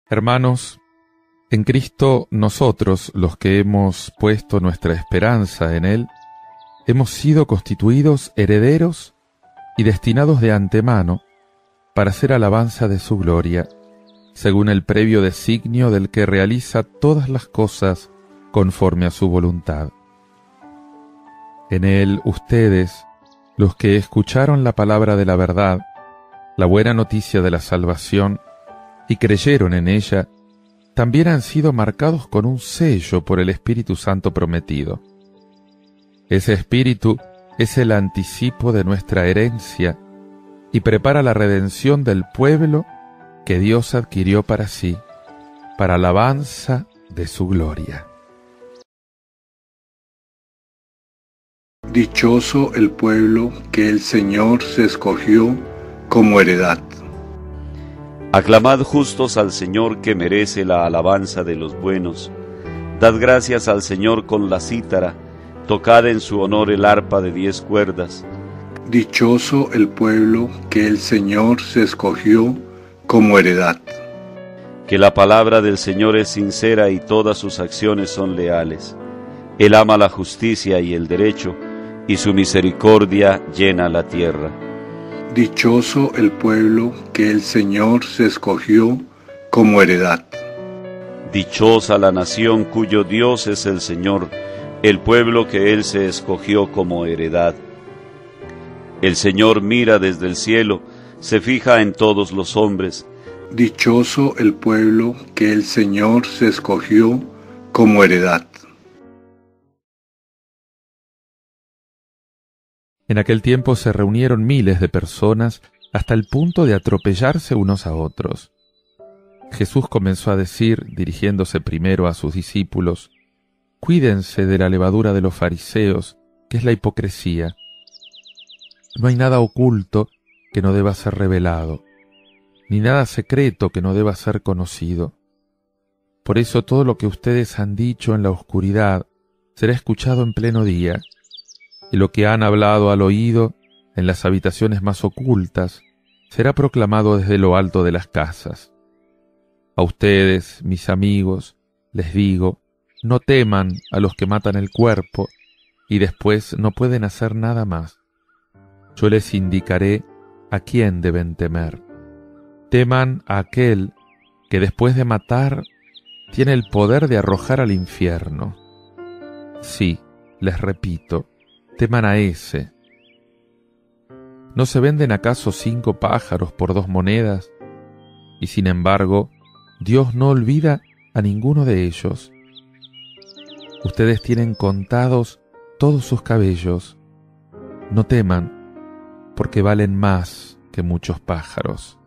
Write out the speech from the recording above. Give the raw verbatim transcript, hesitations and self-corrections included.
Hermanos, en Cristo nosotros, los que hemos puesto nuestra esperanza en Él, hemos sido constituidos herederos y destinados de antemano para hacer alabanza de su gloria, según el previo designio del que realiza todas las cosas conforme a su voluntad. En Él ustedes, los que escucharon la palabra de la verdad, la buena noticia de la salvación, y creyeron en ella, también han sido marcados con un sello por el Espíritu Santo prometido. Ese Espíritu es el anticipo de nuestra herencia y prepara la redención del pueblo que Dios adquirió para sí, para alabanza de su gloria. Dichoso el pueblo que el Señor se escogió como heredad. Aclamad justos al Señor, que merece la alabanza de los buenos. Dad gracias al Señor con la cítara, tocad en su honor el arpa de diez cuerdas. Dichoso el pueblo que el Señor se escogió como heredad. Que la palabra del Señor es sincera y todas sus acciones son leales. Él ama la justicia y el derecho, y su misericordia llena la tierra. Dichoso el pueblo que el Señor se escogió como heredad. Dichosa la nación cuyo Dios es el Señor, el pueblo que Él se escogió como heredad. El Señor mira desde el cielo, se fija en todos los hombres. Dichoso el pueblo que el Señor se escogió como heredad. En aquel tiempo se reunieron miles de personas hasta el punto de atropellarse unos a otros. Jesús comenzó a decir, dirigiéndose primero a sus discípulos: «Cuídense de la levadura de los fariseos, que es la hipocresía. No hay nada oculto que no deba ser revelado, ni nada secreto que no deba ser conocido. Por eso todo lo que ustedes han dicho en la oscuridad será escuchado en pleno día, y lo que han hablado al oído en las habitaciones más ocultas será proclamado desde lo alto de las casas. A ustedes, mis amigos, les digo, no teman a los que matan el cuerpo y después no pueden hacer nada más. Yo les indicaré a quién deben temer. Teman a aquel que después de matar tiene el poder de arrojar al infierno. Sí, les repito, teman a ese. ¿No se venden acaso cinco pájaros por dos monedas? Y sin embargo, Dios no olvida a ninguno de ellos. Ustedes tienen contados todos sus cabellos. No teman, porque valen más que muchos pájaros.